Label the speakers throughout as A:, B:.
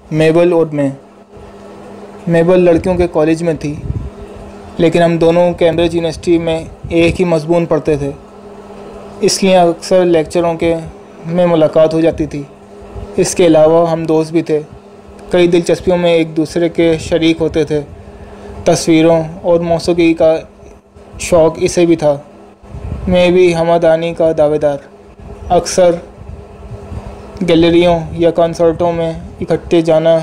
A: میبل اور میبل لڑکیوں کے کالج میں تھی، لیکن ہم دونوں کیمبرج یونیورسٹی میں ایک ہی مضمون پڑھتے تھے، اس لیے اکثر لیکچروں میں ملاقات ہو جاتی تھی۔ اس کے علاوہ ہم دوست بھی تھے، کئی دلچسپیوں میں ایک دوسرے کے شریک ہوتے تھے۔ تصویروں اور موسیقی کا شوق اسے بھی تھا، میں بھی ہمدانی کا دعویدار دار۔ اکثر گیلریوں یا کنسرٹوں میں اکٹھے جانا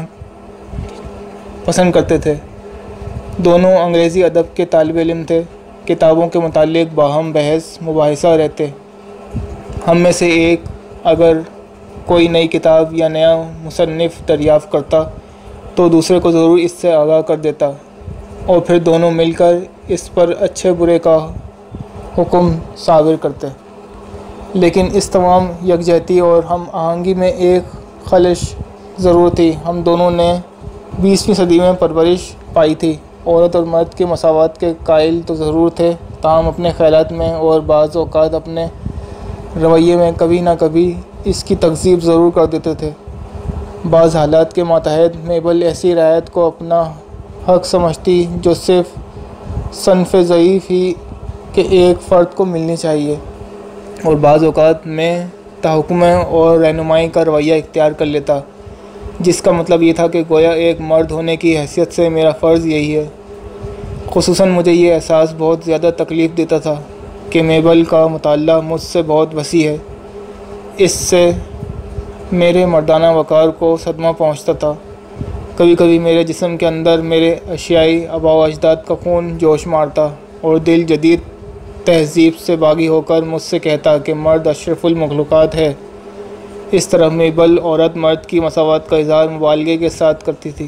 A: پسند کرتے تھے۔ دونوں انگریزی ادب کے طالب علم تھے، کتابوں کے متعلق باہم بحث مباحثہ رہتے۔ ہم میں سے ایک اگر کوئی نئی کتاب یا نیا مصنف دریافت کرتا تو دوسرے کو ضرور اس سے آگاہ کر دیتا، اور پھر دونوں مل کر اس پر اچھے برے کا حکم صادر کرتے۔ لیکن اس تمام یکجہتی اور ہم آہنگی میں ایک خلش ضرور تھی۔ ہم دونوں نے 20ویں صدی میں پرورش پائی تھی۔ عورت اور مرد کے مساوات کے قائل تو ضرور تھے، تاہم اپنے خیالات میں اور بعض اوقات اپنے رویے میں کبھی نہ کبھی اس کی تکذیب ضرور کر دیتے تھے۔ بعض حالات کے ماتحت میبل ایسی رعایت کو اپنا حق سمجھتی جو صرف صنف ضعیف ہی کے ایک فرد کو ملنی چاہیے، اور بعض اوقات میں تحکم اور رہنمائی کا رویہ اختیار کر لیتا، جس کا مطلب یہ تھا کہ گویا ایک مرد ہونے کی حیثیت سے میرا فرض یہی ہے۔ خصوصاً مجھے یہ احساس بہت زیادہ تکلیف دیتا تھا کہ میبل کا مطالعہ مجھ سے بہت وسیع ہے۔ اس سے میرے مردانہ وقار کو صدمہ پہنچتا تھا۔ کبھی کبھی میرے جسم کے اندر میرے اشیائی آباء و اجداد کا خون جوش مارتا، اور دل جدید تہذیب سے باغی ہو کر مجھ سے کہتا کہ مرد اشرف المخلوقات ہے۔ اس طرح میبل عورت مرد کی مساوات کا اظہار مبالغے کے ساتھ کرتی تھی،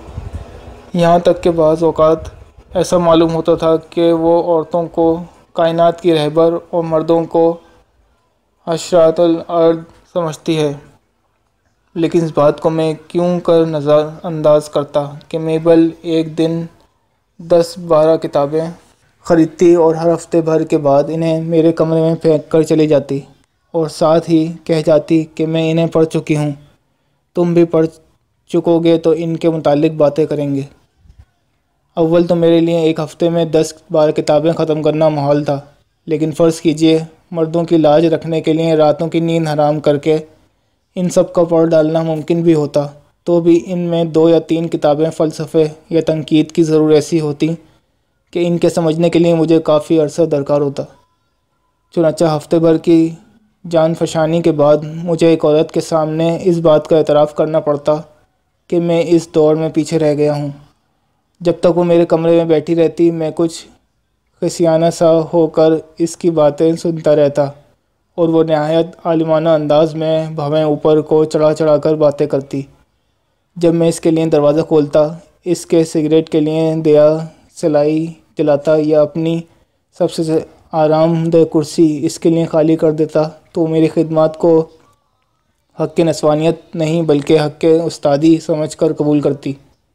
A: یہاں تک کہ بعض اوقات ایسا معلوم ہوتا تھا کہ وہ عورتوں کو کائنات کی رہبر اور مردوں کو حشرات الارض سمجھتی ہے۔ لیکن اس بات کو میں کیوں کر نظر انداز کرتا کہ میبل ایک دن 10-12 کتابیں خریدتی اور ہر ہفتے بھر کے بعد انہیں میرے کمرے میں پھینک کر چلی جاتی، اور ساتھ ہی کہہ جاتی کہ میں انہیں پڑھ چکی ہوں، تم بھی پڑھ چکو گے تو ان کے متعلق باتیں کریں گے۔ اول تو میرے لیے ایک ہفتے میں 10-12 کتابیں ختم کرنا محال تھا، لیکن فرض کیجئے مردوں کی لاج رکھنے کے لیے راتوں کی نیند حرام کر کے ان سب کا پڑھ ڈالنا ممکن بھی ہوتا، تو بھی ان میں 2 یا 3 کتابیں فلسفے یا تنقید کی ضرور ایسی ہوتی کہ ان کے سمجھنے کے لیے مجھے کافی عرصہ درکار ہوتا۔ چنانچہ ہفتے بھر کی جان فشانی کے بعد مجھے ایک عورت کے سامنے اس بات کا اعتراف کرنا پڑتا کہ میں اس دور میں پیچھے رہ گیا ہوں۔ جب تک وہ میرے کمرے میں بیٹھی رہتی، میں کچھ خسیانہ سا ہو کر اس کی باتیں سنتا رہتا، اور وہ نہایت عالمانہ انداز میں بھویں اوپر کو چڑھا چڑھا کر باتیں کرتی۔ جب میں اس کے لیے دروازہ کھولتا، اس کے سگریٹ کے لیے دیا سلائی جلاتا یا اپنی سب سے آرام دہ کرسی اس کے لیے خالی کر دیتا، تو میری خدمات کو حق نسوانیت نہیں بلکہ حق استادی سمجھ کر قبول کرتی۔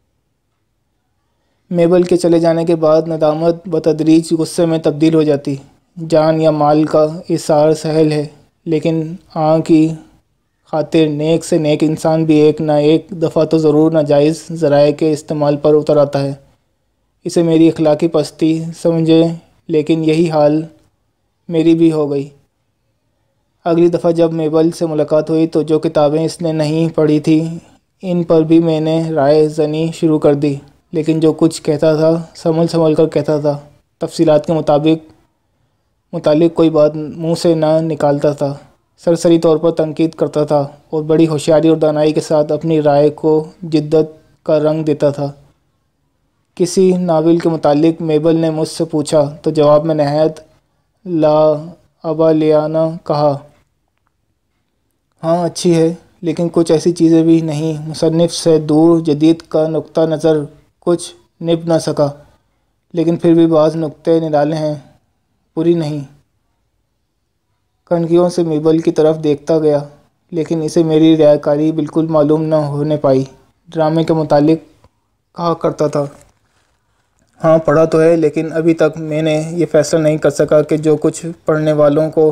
A: میبل کے چلے جانے کے بعد ندامت بتدریج غصے میں تبدیل ہو جاتی۔ جان یا مال کا ایثار سہل ہے، لیکن کی خاطر نیک سے نیک انسان بھی ایک نہ ایک دفعہ تو ضرور ناجائز ذرائع کے استعمال پر اتر آتا ہے۔ اسے میری اخلاقی پستی سمجھے، لیکن یہی حال میری بھی ہو گئی۔ اگلی دفعہ جب میبل سے ملاقات ہوئی تو جو کتابیں اس نے نہیں پڑھی تھیں ان پر بھی میں نے رائے زنی شروع کر دی، لیکن جو کچھ کہتا تھا سنبھل کر کہتا تھا، تفصیلات کے متعلق کوئی بات منہ سے نہ نکالتا تھا، سرسری طور پر تنقید کرتا تھا، اور بڑی ہوشیاری اور دانائی کے ساتھ اپنی رائے کو جدت کا رنگ دیتا تھا۔ کسی ناول کے متعلق میبل نے مجھ سے پوچھا تو جواب میں نہایت لاابالیانہ کہا، ہاں اچھی ہے، لیکن کچھ ایسی چیزیں بھی نہیں۔ مصنف سے دور جدید کا نقطہ نظر کچھ نبھ نہ سکا، لیکن پھر بھی بعض نکتے نرالے ہیں، بری نہیں۔ کنگھیوں سے میبل کی طرف دیکھتا گیا، لیکن اسے میری رعایا کاری بالکل معلوم نہ ہونے پائی۔ ڈرامے کے متعلق کہا کرتا تھا، ہاں پڑھا تو ہے، لیکن ابھی تک میں نے یہ فیصلہ نہیں کر سکا کہ جو کچھ پڑھنے والوں کو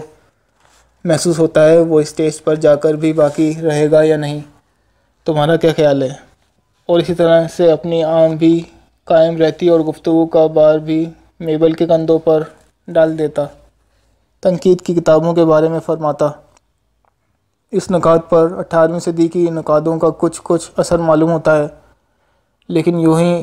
A: محسوس ہوتا ہے وہ اسٹیج پر جا کر بھی باقی رہے گا یا نہیں۔ تمہارا کیا خیال ہے؟ اور اسی طرح سے اپنی آنکھ بھی قائم رہتی اور گفتگو کا بار بھی میبل کے کندھوں پر ڈال دیتا۔ تنقید کی کتابوں کے بارے میں فرماتا، اس نکات پر 18ویں صدی کی نقادوں کا کچھ اثر معلوم ہوتا ہے، لیکن یوں ہی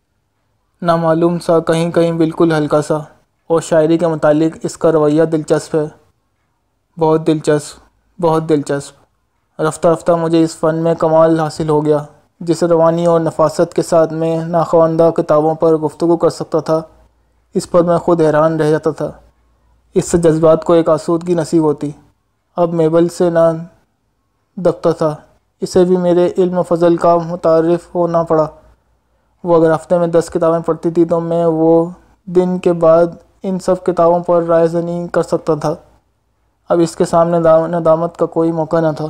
A: نامعلوم سا، کہیں کہیں بالکل ہلکا سا، اور شاعری کے متعلق اس کا رویہ دلچسپ ہے، بہت دلچسپ، بہت دلچسپ۔ رفتہ رفتہ مجھے اس فن میں کمال حاصل ہو گیا۔ جس روانی اور نفاست کے ساتھ میں ناخواندہ کتابوں پر گفتگو کر سکتا تھا، اس پر میں خود حیران رہ جاتا تھا۔ اس سے جذبات کو ایک آسودگی نصیب ہوتی۔ اب میبل سے نہ دبتا تھا، اسے بھی میرے علم و فضل کا متعارف ہونا پڑا۔ وہ اگر ہفتے میں 10 کتابیں پڑھتی تھی تو میں وہ دن کے بعد ان سب کتابوں پر رائے زنی کر سکتا تھا۔ اب اس کے سامنے ندامت کا کوئی موقع نہ تھا۔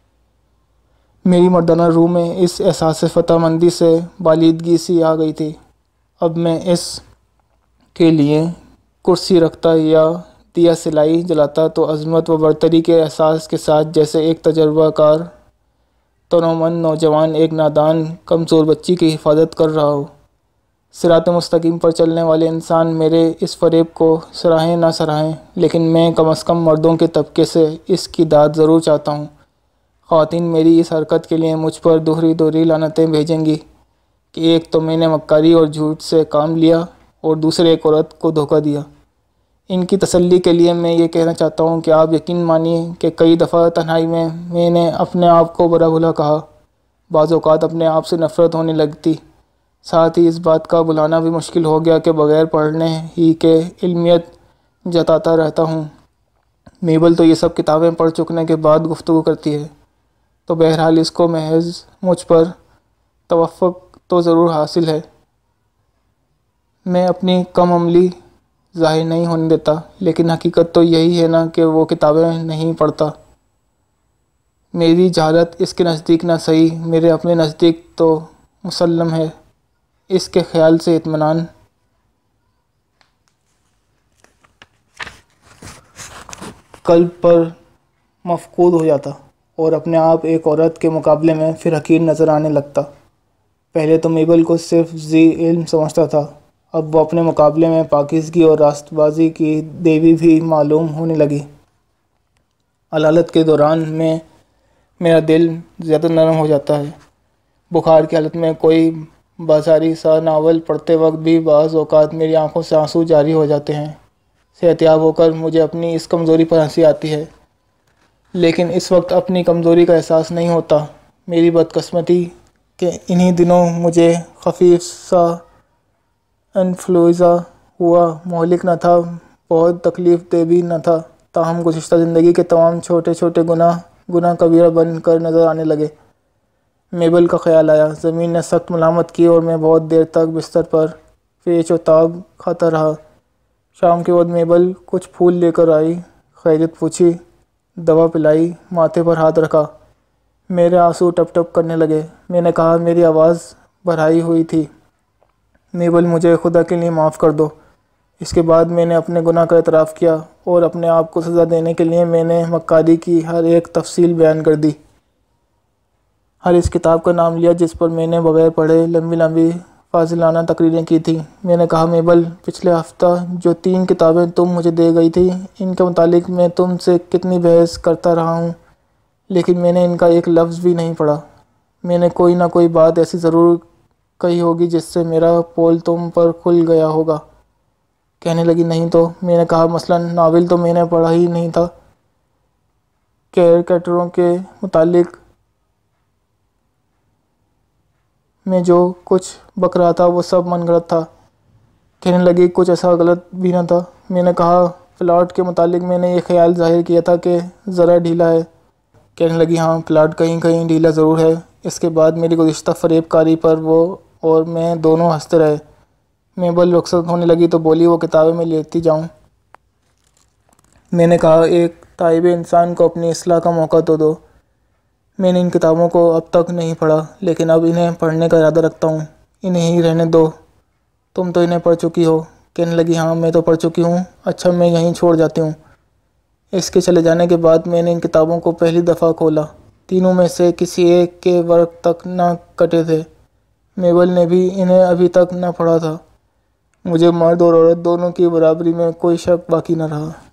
A: میری مردانہ روح میں اس احساس فتح مندی سے بالیدگی سی آ گئی تھی۔ اب میں اس کے لیے کرسی رکھتا یا دیا سلائی جلاتا تو عظمت و برتری کے احساس کے ساتھ، جیسے ایک تجربہ کار تنومند نوجوان ایک نادان کمزور بچی کی حفاظت کر رہا ہو۔ صراط مستقیم پر چلنے والے انسان میرے اس فریب کو سراہیں نہ سراہیں، لیکن میں کم از کم مردوں کے طبقے سے اس کی داد ضرور چاہتا ہوں۔ خواتین میری اس حرکت کے لیے مجھ پر دوہری لعنتیں بھیجیں گی کہ ایک تو میں نے مکاری اور جھوٹ سے کام لیا اور دوسرے ایک عورت کو دھوکہ دیا۔ ان کی تسلی کے لیے میں یہ کہنا چاہتا ہوں کہ آپ یقین مانیے کہ کئی دفعہ تنہائی میں نے اپنے آپ کو برا بھلا کہا، بعض اوقات اپنے آپ سے نفرت ہونے لگتی، ساتھ ہی اس بات کا بلانا بھی مشکل ہو گیا کہ بغیر پڑھنے ہی کے علمیت جتاتا رہتا ہوں۔ میبل تو یہ سب کتابیں پڑھ چکنے کے بعد گفتگو کرتی ہے، تو بہرحال اس کو محض مجھ پر توفق تو ضرور حاصل ہے۔ میں اپنی کم عملی ظاہر نہیں ہونے دیتا، لیکن حقیقت تو یہی ہے نا کہ وہ کتابیں نہیں پڑھتا۔ میری جہالت اس کے نزدیک نہ صحیح، میرے اپنے نزدیک تو مسلم ہے۔ اس کے خیال سے اطمینان قلب پر مفقود ہو جاتا اور اپنے آپ ایک عورت کے مقابلے میں پھر حقیر نظر آنے لگتا۔ پہلے تو میبل کو صرف ذی علم سمجھتا تھا، اب وہ اپنے مقابلے میں پاکیزگی اور راست بازی کی دیوی بھی معلوم ہونے لگی۔ علالت کے دوران میں میرا دل زیادہ نرم ہو جاتا ہے۔ بخار کی حالت میں کوئی بازاری سا ناول پڑھتے وقت بھی بعض اوقات میری آنکھوں سے آنسو جاری ہو جاتے ہیں۔ صحتیاب ہو کر مجھے اپنی اس کمزوری پر ہنسی آتی ہے، لیکن اس وقت اپنی کمزوری کا احساس نہیں ہوتا۔ میری بدقسمتی کہ انہی دنوں مجھے خفیف سا انفلوئنزا ہوا، مہلک نہ تھا، بہت تکلیف دہ بھی نہ تھا، تاہم گزشتہ زندگی کے تمام چھوٹے چھوٹے گناہ کبیرہ بن کر نظر آنے لگے۔ میبل کا خیال آیا، زمین نے سخت ملامت کی اور میں بہت دیر تک بستر پر پیچ و تاب کھاتا رہا۔ شام کے وقت میبل کچھ پھول لے کر آئی، خیریت پوچھی، دوا پلائی، ماتھے پر ہاتھ رکھا۔ میرے آنسو ٹپ ٹپ کرنے لگے۔ میں نے کہا، میری آواز بھرائی ہوئی تھی۔ میبل، مجھے خدا کے لیے معاف کر دو۔ اس کے بعد میں نے اپنے گناہ کا اعتراف کیا اور اپنے آپ کو سزا دینے کے لیے میں نے مکاری کی ہر ایک تفصیل بیان کر دی۔ ہر اس کتاب کا نام لیا جس پر میں نے بغیر پڑھے لمبی لمبی فاضلانہ تقریریں کی تھیں۔ میں نے کہا، میبل، پچھلے ہفتہ جو 3 کتابیں تم مجھے دے گئی تھی، ان کے متعلق میں تم سے کتنی بحث کرتا رہا ہوں، لیکن میں نے ان کا ایک لفظ بھی نہیں پڑھا۔ میں نے کوئی نہ کوئی بات ایسی ضرور کہی ہوگی جس سے میرا پول تم پر کھل گیا ہوگا۔ کہنے لگی، نہیں تو؟ میں نے کہا، مثلاً ناول تو میں نے پڑھا ہی نہیں تھا۔ کیریکٹروں کے متعلق میں جو کچھ بک رہا تھا وہ سب من گھڑت تھا۔ کہنے لگی، کچھ ایسا غلط بھی نہ تھا؟ میں نے کہا، پلاٹ کے متعلق میں نے یہ خیال ظاہر کیا تھا کہ ذرا ڈھیلا ہے۔ کہنے لگی، ہاں، پلاٹ کہیں کہیں ڈھیلا ضرور ہے۔ اس کے بعد میری گزشتہ فریب کاری پر وہ اور میں دونوں ہنستے رہے۔ میبل رخصت ہونے لگی تو بولی، وہ کتابیں میں لیتی جاؤں؟ میں نے کہا، ایک تائب انسان کو اپنی اصلاح کا موقع تو دو۔ میں نے ان کتابوں کو اب تک نہیں پڑھا، لیکن اب انہیں پڑھنے کا ارادہ رکھتا ہوں۔ انہیں ہی رہنے دو، تم تو انہیں پڑھ چکی ہو۔ کہنے لگی، ہاں، میں تو پڑھ چکی ہوں۔ اچھا، میں یہیں چھوڑ جاتی ہوں۔ اس کے چلے جانے کے بعد میں نے ان کتابوں کو پہلی دفعہ کھولا۔ تینوں میں سے کسی ایک کے ورق تک نہ کٹے تھے۔ میبل نے بھی انہیں ابھی تک نہ پڑھا تھا۔ مجھے مرد اور عورت دونوں کی برابری میں کوئی شک باقی نہ رہا۔